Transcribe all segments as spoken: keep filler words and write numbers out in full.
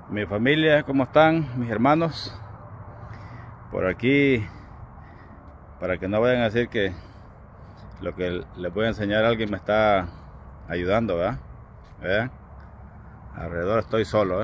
Mi familia, ¿cómo están? Mis hermanos, por aquí, para que no vayan a decir que lo que les voy a enseñar a alguien me está ayudando, ¿verdad? ¿Vean? Alrededor estoy solo, ¿eh?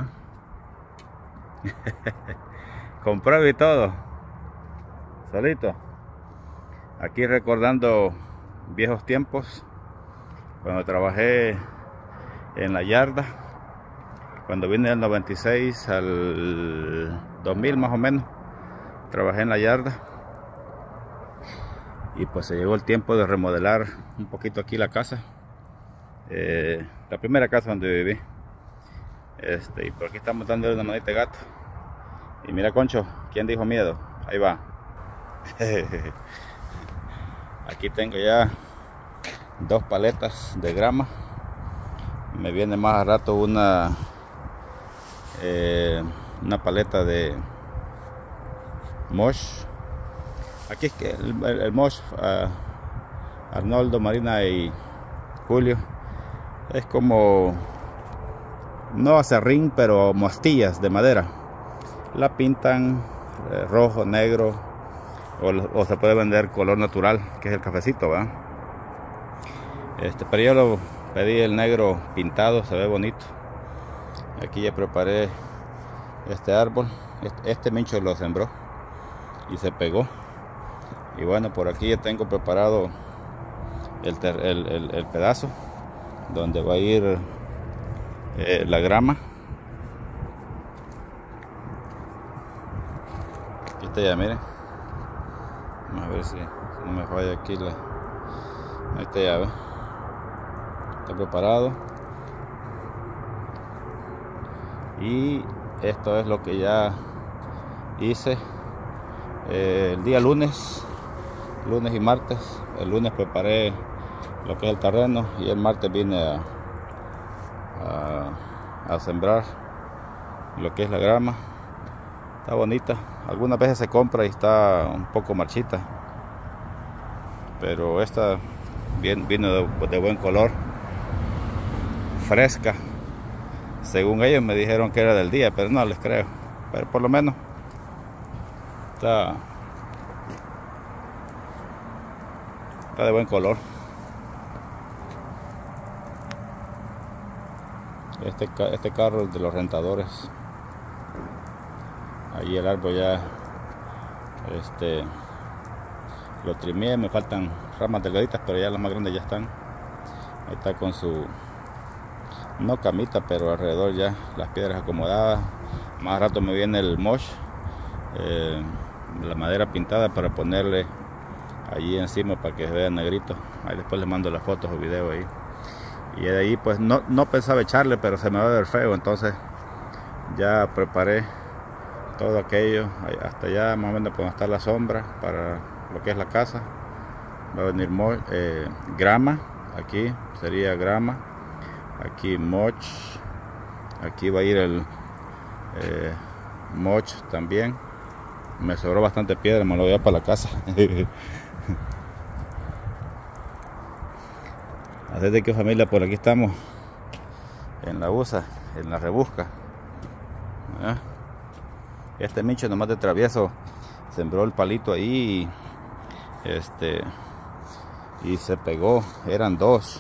Con prueba y todo, solito. Aquí recordando viejos tiempos, cuando trabajé en la yarda, cuando vine del noventa y seis al dos mil más o menos, trabajé en la yarda. Y pues se llegó el tiempo de remodelar un poquito aquí la casa, eh, la primera casa donde viví. Este, y por aquí estamos dándole una manita de gato. Y mira, Concho, ¿quién dijo miedo? Ahí va. Aquí tengo ya dos paletas de grama. Me viene más a rato una eh, una paleta de mosh. Aquí es que el, el, el mosh, uh, Arnoldo, Marina y Julio, es como, no acerrín, pero mostillas de madera. La pintan eh, rojo, negro, o, o se puede vender color natural, que es el cafecito, ¿verdad? Este, pero yo lo pedí el negro pintado, se ve bonito. Aquí ya preparé este árbol. Este, este mincho lo sembró y se pegó. Y bueno, por aquí ya tengo preparado el, el, el, el pedazo donde va a ir eh, la grama. Aquí está ya, miren. Vamos a ver si, si no me falla aquí la... Ahí está ya, ¿ve? Está preparado. Y esto es lo que ya hice eh, el día lunes lunes y martes. El lunes preparé lo que es el terreno y el martes vine a, a, a sembrar lo que es la grama. Está bonita, algunas veces se compra y está un poco marchita, pero esta bien, vino de, de buen color, fresca. Según ellos me dijeron que era del día, pero no les creo. Pero por lo menos está, está de buen color. Este, este carro es de los rentadores. Ahí el árbol ya este, lo trimé, me faltan ramas delgaditas, pero ya las más grandes ya están. Ahí está con su, no camita, pero alrededor ya las piedras acomodadas. Más rato me viene el mosh, eh, la madera pintada para ponerle allí encima para que se vea negrito. Ahí después les mando las fotos o videos ahí. Y de ahí pues no, no pensaba echarle, pero se me va a ver feo, entonces ya preparé todo aquello hasta allá más o menos donde está la sombra para lo que es la casa. Va a venir mosh, eh, grama, aquí sería grama, aquí moch, aquí va a ir el eh, moch también. Me sobró bastante piedra, me lo voy a para la casa. Así de que, familia, por aquí estamos en la U S A, en la rebusca. ¿Eh? Este mincho nomás de travieso sembró el palito ahí y, este, y se pegó, eran dos.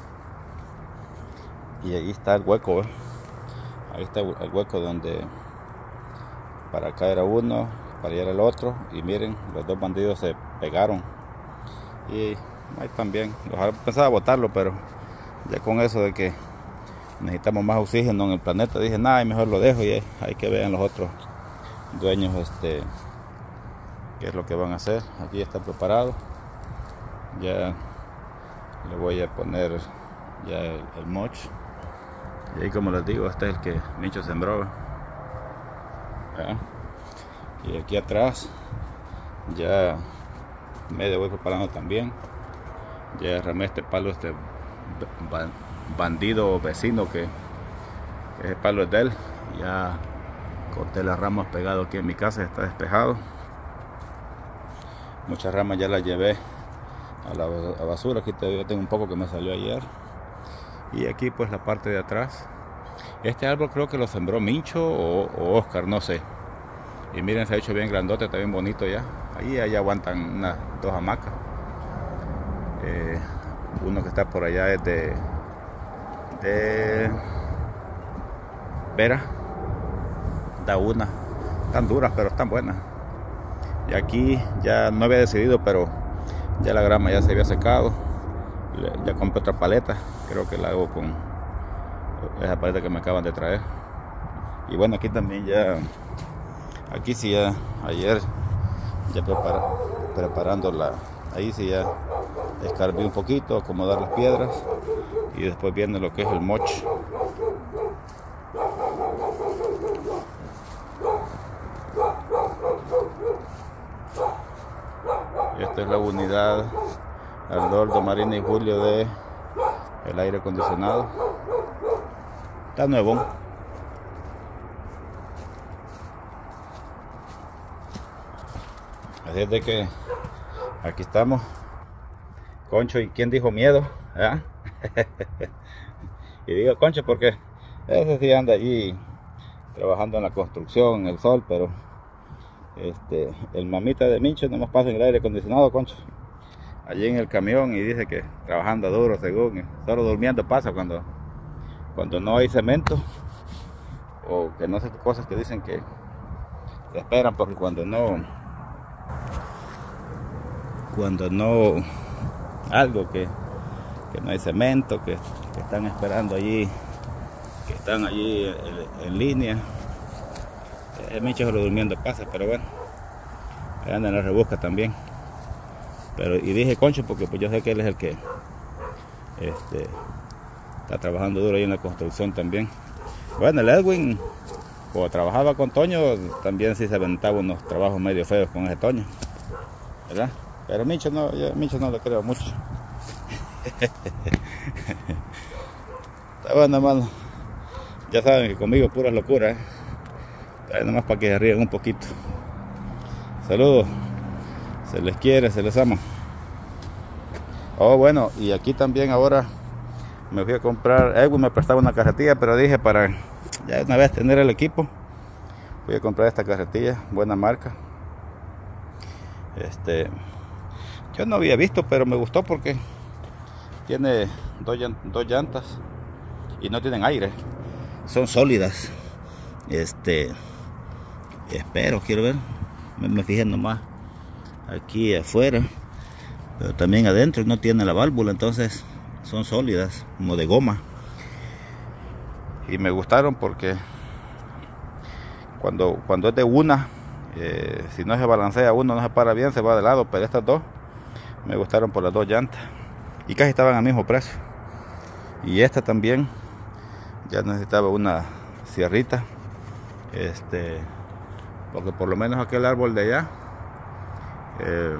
Y ahí está el hueco, ¿eh? Ahí está el hueco donde para acá era uno, para allá era el otro. Y miren, los dos bandidos se pegaron. Y ahí también, ojalá pensaba botarlo, pero ya con eso de que necesitamos más oxígeno en el planeta, dije nada, mejor lo dejo y hay que ver los otros dueños este qué es lo que van a hacer. Aquí está preparado, ya le voy a poner ya el, el moch. Y ahí, como les digo, este es el que Mincho sembró. ¿Ya? Y aquí atrás ya medio voy preparando también. Ya derramé este palo, este bandido vecino que ese palo es de él. Ya corté las ramas pegado aquí en mi casa, está despejado. Muchas ramas ya las llevé a la a basura. Aquí todavía tengo un poco que me salió ayer. Y aquí pues la parte de atrás Este árbol creo que lo sembró Mincho o, o Oscar, no sé. Y miren, se ha hecho bien grandote, está bien bonito ya. Ahí, ahí aguantan unas dos hamacas. Eh, uno que está por allá es de, de Vera. Da una. Están duras, pero están buenas. Y aquí ya no había decidido, pero ya la grama ya se había secado. Ya compré otra paleta. Creo que la hago con esa paleta que me acaban de traer. Y bueno, aquí también ya, aquí sí ya, ayer ya prepara, preparando la, ahí sí ya escarbé un poquito, acomodar las piedras y después viene lo que es el moch. Esta es la unidad Arnoldo, Marina y Julio de el aire acondicionado. Está nuevo. Así es de que aquí estamos. Concho, ¿y quién dijo miedo? ¿Eh? Y digo Concho porque ese sí anda allí trabajando en la construcción, en el sol, pero este, el mamita de Mincho no nos pasa en el aire acondicionado, Concho. Allí en el camión y dice que trabajando duro, según, solo durmiendo pasa cuando, cuando no hay cemento, o que no sé qué cosas que dicen que, que esperan, porque cuando no, cuando no, algo que, que no hay cemento, que, que están esperando allí, que están allí en, en línea. El Mincho solo durmiendo pasa, pero bueno, ahí anda en la rebusca también. Pero, y dije Concho porque pues yo sé que él es el que este, está trabajando duro ahí en la construcción también. Bueno, el Edwin, cuando trabajaba con Toño, también sí se aventaba unos trabajos medio feos con ese Toño, ¿verdad? Pero Mincho no, yo Mincho no le creo mucho. Está bueno, hermano. Ya saben que conmigo pura locura, ¿eh? Ahí nomás para que se ríen un poquito. Saludos. Se les quiere, se les ama. Oh, bueno, y aquí también ahora me fui a comprar. Edwin me prestaba una carretilla, pero dije para ya una vez tener el equipo, voy a comprar esta carretilla, buena marca. Este, yo no había visto, pero me gustó porque tiene dos, dos llantas y no tienen aire, son sólidas. Este, espero, quiero ver, me, me fijé nomás aquí afuera, pero también adentro no tiene la válvula, entonces son sólidas, como de goma. Y me gustaron porque cuando, cuando es de una, eh, si no se balancea uno, no se para bien, se va de lado, pero estas dos me gustaron por las dos llantas y casi estaban al mismo precio. Y esta también ya necesitaba una sierrita, este, porque por lo menos aquel árbol de allá, Eh,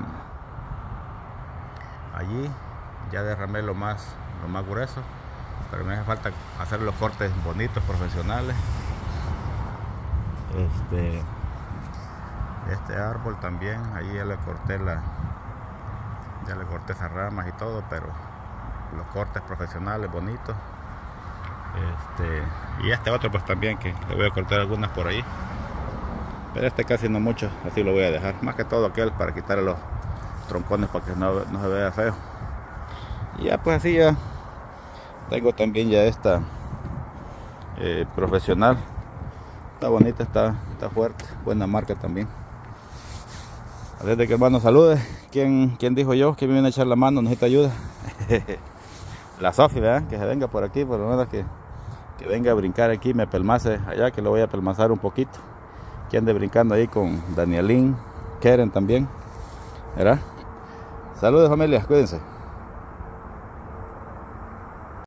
allí ya derramé lo más lo más grueso, pero me hace falta hacer los cortes bonitos, profesionales. Este este árbol también, allí ya le corté la ya le corté esas ramas y todo, pero los cortes profesionales bonitos. Este y este otro pues también, que le voy a cortar algunas por ahí, pero este casi no mucho, así lo voy a dejar, más que todo aquel para quitarle los troncones para que no, no se vea feo. Y ya pues así ya tengo también ya esta eh, profesional, está bonita, está, está fuerte, buena marca también. Así de que, hermano, salude. ¿Quién, quién dijo yo que me viene a echar la mano? Necesita ayuda. La Sofi, ¿verdad? Que se venga por aquí, por lo menos que, que venga a brincar aquí, me pelmace allá, que lo voy a pelmazar un poquito. Que ande brincando ahí con Danielín, Keren también, ¿verdad? Saludos, familia, cuídense.